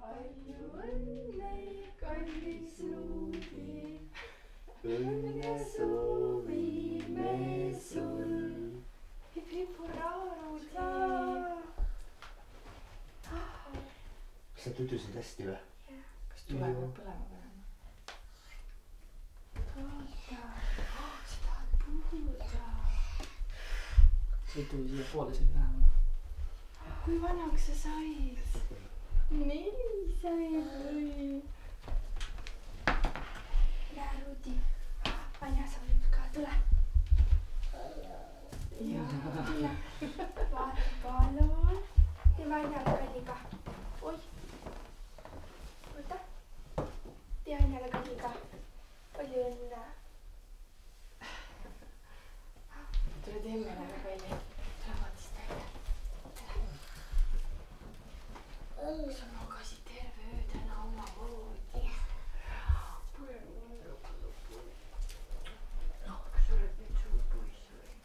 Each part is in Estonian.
Palju õnne, kallis Luudi, õnne soovime sul. Hip-hip, hurraa, Luudi! Kas sa tüdüsid hästi või? Kas tule peab põlema panema? Oota, sa tahad puhuda. Sa ei tuli siia poole siin lähema. Kui vanaks sa said? 4 said või? Lähe, Luudi. Anja saab ka, tule. Jaa, tule. Vaata palun. Teeme Anjale kalliga. Oi. Võta. Tee Anjale kalliga. Palju õnne. Tule teeme nagu kalli. Tule vaatist välja. Sa magasid terve öö täna oma voodis. No, sa oled nüüd suur poiss või?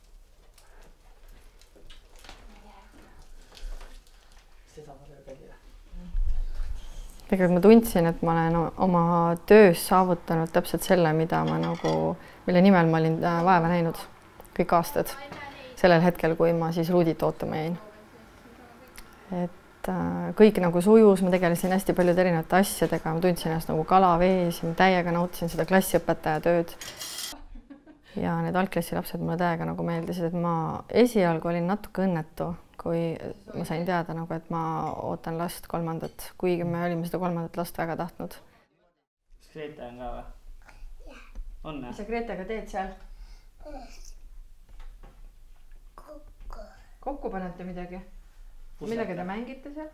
Seda ma löö kallile. Tegelikult ma tundsin, et ma olen oma töös saavutanud täpselt selle, mille nimel ma olin vaeva näinud kõik aastad. Sellel hetkel, kui ma siis Luudit ootama jäin. Et kõik nagu sujus, ma tegelesin hästi paljude erinevate asjadega, ma tundsin ennast nagu kala vees ja ma täiega nautisin seda klassiõpetaja tööd. Ja need algklassi lapsed mulle täiega nagu meeldisid, et ma esialgu olin natuke õnnetu, kui ma sain teada, et ma ootan last 3. Kuigi me olime seda 3. last väga tahtnud. Kas Grete on ka või? On? Mis sa Gretega teed seal? Kokku panete midagi? Millega te mängite seal?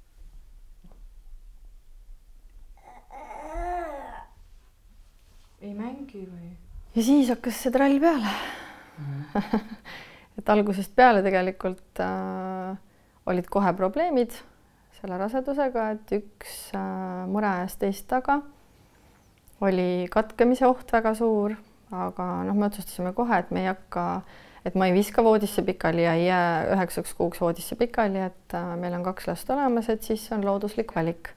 Ei mängi või? Ja siis hakkas see trall peale. Et algusest peale tegelikult olid kohe probleemid selle rasedusega, et üks mure ajas teist taga. Oli katkemise oht väga suur, aga me otsustasime kohe, et me ei hakka, et ma ei viska voodisse pikali ja ei jää 9 kuuks voodisse pikali, et meil on 2 last olemas, et siis on looduslik valik.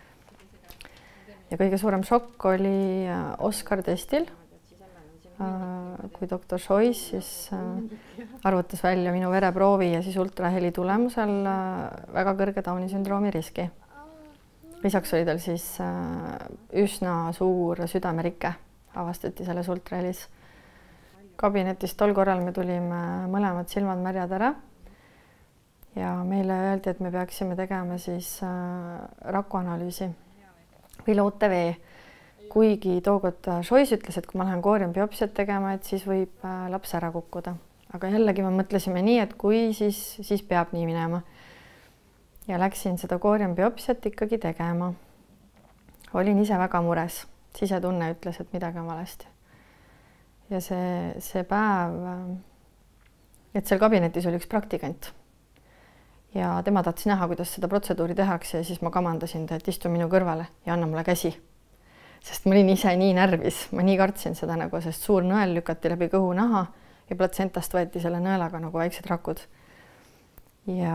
Ja kõige suurem šokk oli Oskar testil, kui doktor Šois siis arvutas välja minu vereproovi ja siis ultraheli tulemusel väga kõrge Downi sündroomi riski. Lisaks oli tal siis üsna suur südamerike, avastati selles ultrahelis. Kabinetis tol korral me tulime mõlemad silmad märjad ära ja meile öeldi, et me peaksime tegema siis rakuanalüüsi piloot-TV. Kuigi tookord Šois ütles, et kui ma lähen kooriumbiopsiat tegema, et siis võib laps ära kukkuda. Aga jällegi me mõtlesime nii, et kui siis peab nii minema. Ja läksin seda kooriumbiopsiat ikkagi tegema. Olin ise väga mures. Sisetunne ütles, et midagi on valesti. Ja see päev, et seal kabinetis oli üks praktikant ja tema tahtis näha, kuidas seda protseduuri tehakse ja siis ma kamandasin ta, et istu minu kõrvale ja anna mulle käsi. Sest ma olin ise nii närvis, ma nii kartsin seda sest suur nõel lükati läbi kõhunaha ja platsentast võeti selle nõelaga nagu väiksed rakud. Ja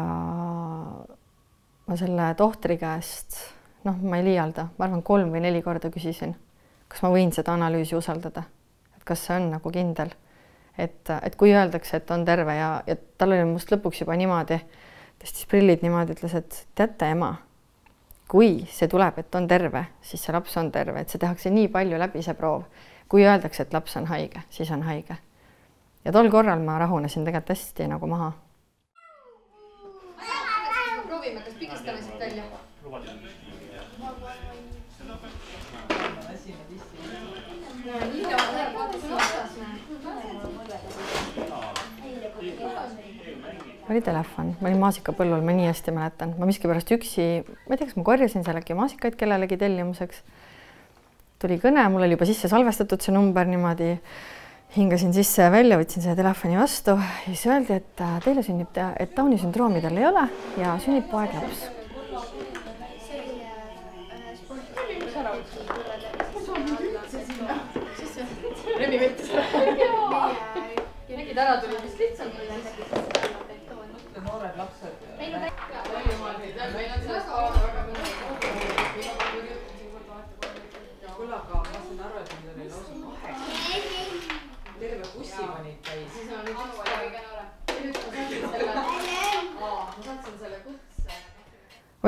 ma selle tohtri käest, ma ei liialda, ma arvan 3 või 4 korda küsisin, kas ma võin seda analüüsi usaldada. Kas see on nagu kindel, et kui öeldakse, et on terve ja tal oli must lõpuks juba niimoodi, tõstis prillid niimoodi, ütles, et teate ema, kui see tuleb, et on terve, siis see laps on terve, et see tehakse nii palju läbi see proov. Kui öeldakse, et laps on haige, siis on haige. Ja tol korral ma rahunesin tegelikult hästi nagu maha. Proovime, kas pigistame siit välja? Oli telefon, ma olin maasikapõllul, ma nii hästi mäletan. Ma miskipärast üksi, ma ei tea, kas ma korjasin seal äkki maasikaid kellelegi tellimuseks. Tuli kõne, mul oli juba sisse salvestatud see number niimoodi. Hingasin sisse ja välja, võtsin selle telefoni vastu ja siis öeldi, et teile sünnib, et Downi sündroomi tal ei ole ja sünnib poeg laps. Remi võttis ära. Nägid ära tuli vist lihtsalt. Noored lapsed. Meil on sellest väga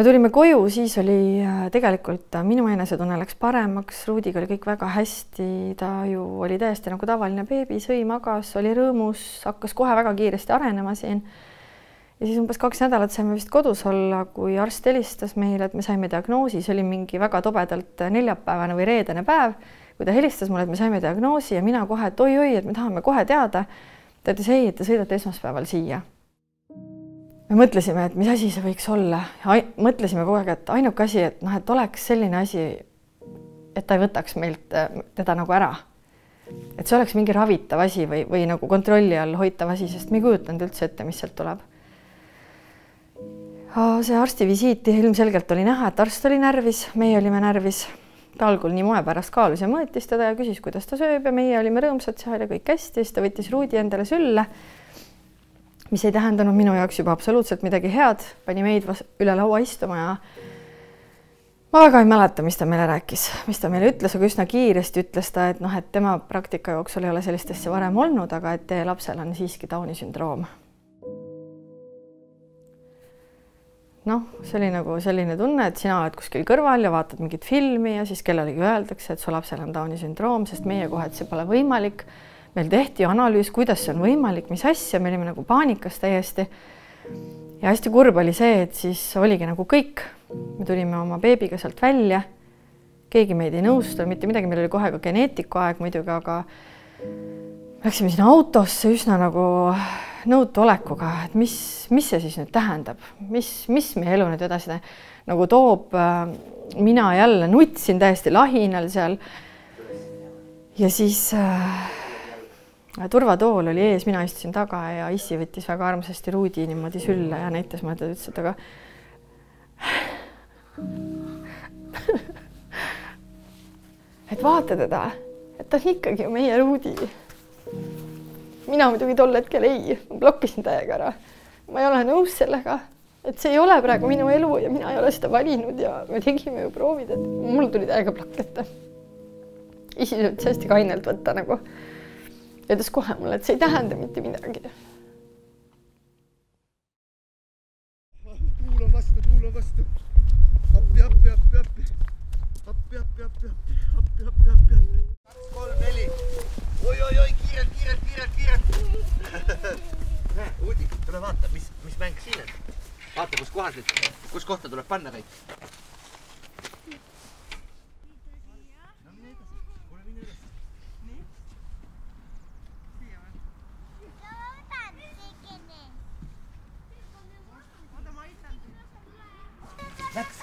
me tulime koju, siis oli tegelikult minu enesetunne läks paremaks, Ruudiga oli kõik väga hästi, ta ju oli täiesti nagu tavaline beebi, sõi, magas, oli rõõmus, hakkas kohe väga kiiresti arenema siin. Ja siis umbes 2 nädalat saime vist kodus olla, kui arst helistas meile, et me saime diagnoosi, see oli mingi väga tobedalt neljapäevane või reedene päev, kui ta helistas mulle, et me saime diagnoosi ja mina kohe, et oi-oi, et me tahame kohe teada. Ta ütles ei, et te sõidate esmaspäeval siia. Me mõtlesime, et mis asi see võiks olla. Mõtlesime kogu aeg, et ainuke asi, et oleks selline asi, et ta ei võtaks meilt teda nagu ära. Et see oleks mingi ravitav asi või nagu kontrolli all hoitav asi, sest me ei kujutanud üldse ette, mis sealt tuleb. See arstivisiiti ilmselgelt oli näha, et arst oli närvis, meie olime närvis. Ta algul nii moe pärast kaalus ja mõõtis teda ja küsis, kuidas ta sööb ja meie olime rõõmsad, see oli kõik hästi, siis ta võttis Ruudi endale sülle, mis ei tähendanud minu jaoks juba absoluutselt midagi head, pani meid üle laua istuma ja ma väga ei mäleta, mis ta meile rääkis, mis ta meile ütles, aga üsna kiiresti ütles ta, et et tema praktika jooksul ei ole sellist asja varem olnud, aga et teie lapsel on siiski Downi sündroom. See oli nagu selline tunne, et sina oled kuskil kõrval ja vaatad mingit filmi ja siis kellelegi öeldakse, et su lapsel on Downi sündroom, sest meie kohe, et see pole võimalik. Meil tehti analüüs, kuidas see on võimalik, mis asja, me olime nagu paanikas täiesti. Ja hästi kurb oli see, et siis oligi nagu kõik. Me tulime oma beebiga sealt välja. Keegi meid ei nõustu, mitte midagi, meil oli kohe ka geneetiku aeg muidugi, aga läksime sinna autosse üsna nagu nõutu olekuga, et mis see siis nüüd tähendab, mis meie elu nüüd edasi nagu toob. Mina jälle nutsin täiesti lahinal seal ja siis turvatool oli ees, mina istusin taga ja issi võttis väga armsasti Ruudi niimoodi sülle ja näitas mulle, ta ütles, et aga et vaata teda, et ta on ikkagi ju meie Ruudi. Mina muidugi tol hetkel ei, ma blokkisin täiega ära. Ma ei ole nõus sellega, et see ei ole praegu minu elu ja mina ei ole seda valinud ja me tegime ju proovid, et mul tuli täiega plokk ette. Isi ütles hästi kainelt võtta nagu. Ja ütles kohe mulle, et see ei tähenda mitte midagi. Tuul on vastu. Appi. 2, 3, 4. Oi, kiirelt. Uudi, tule vaata, mis mäng siin on. Vaata, kus kohta tuleb panna kõik. Läks.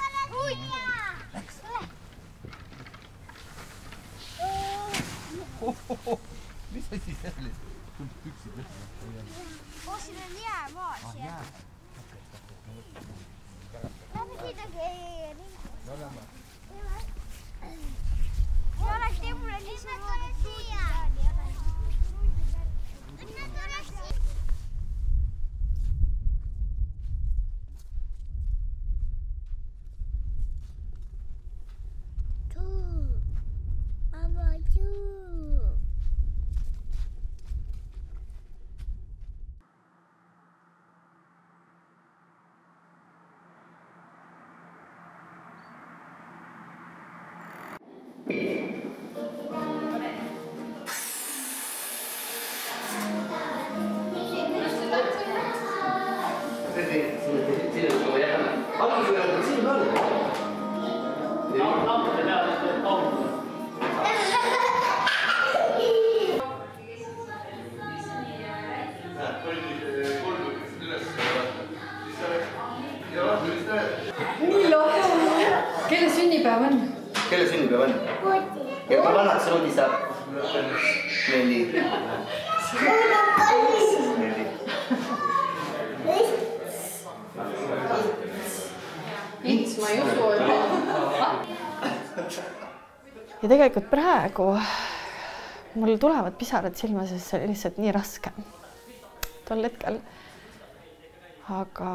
Mis asi see oli? Püksid võtma. Siin on jäämaas. Läbi siidagi ei ringi. Ja oleks tee mulle lihtsalt loodud siia. Kelle sünnipäev on? Kelle sünnipäev on? Ruudi. Ja kui vanaks Ruudi saab? 4. Ints, ma ei usu, Ja tegelikult praegu mul tulevad pisarad silma, sest see oli lihtsalt nii raske tol hetkel. Aga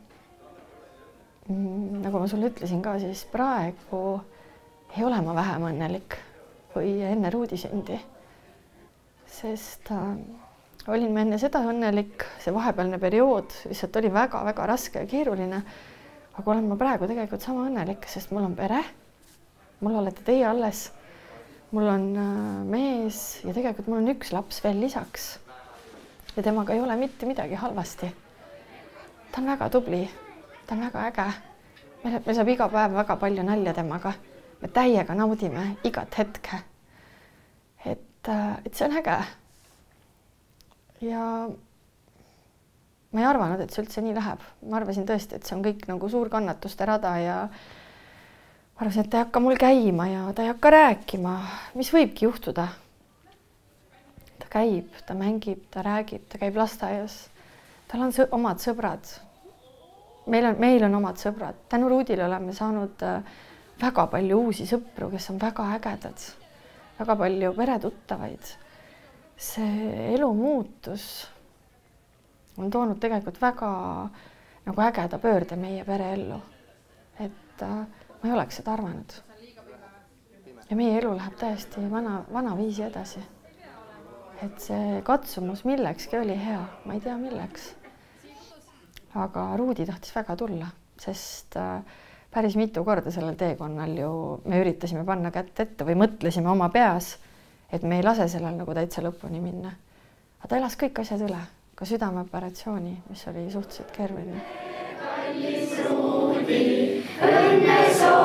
nagu ma sulle ütlesin ka, siis praegu ei ole ma vähem õnnelik kui enne Ruudi sündi. Sest olin ma enne seda õnnelik, see vahepealne periood lihtsalt oli väga-väga raske ja keeruline. aga olen ma praegu tegelikult sama õnnelik, sest mul on pere, mul olete teie alles, mul on mees ja tegelikult mul on üks laps veel lisaks. Ja temaga ei ole mitte midagi halvasti. Ta on väga tubli, ta on väga äge. Me saab iga päev väga palju nalja temaga. Me täiega naudime igat hetke. Et see on äge. Ja ma ei arvanud, et see üldse nii läheb. Ma arvasin tõesti, et see on kõik nagu suur kannatuste rada ja ma arvasin, et ta ei hakka mul käima ja ta ei hakka rääkima. Mis võibki juhtuda? Ta käib, ta mängib, ta räägib, ta käib lasteaias. Tal on omad sõbrad. Meil on omad sõbrad. Tänu Ruudile oleme saanud väga palju uusi sõpru, kes on väga ägedad. Väga palju peretuttavaid. See elu muutus on toonud tegelikult väga nagu ägeda pöörde meie pereellu. Et ma ei oleks seda arvanud. Ja meie elu läheb täiesti vana viisi edasi. Et see katsumus millekski oli hea. Ma ei tea milleks. Aga Ruudi tahtis väga tulla, sest päris mitu korda sellel teekonnal ju me üritasime panna kätt ette või mõtlesime oma peas, et me ei lase sellel nagu täitsa lõpuni minna. Aga ta elas kõik asjad üle, ka südameoperatsiooni, mis oli suhteliselt keeruline. Kallis Ruudi, õnne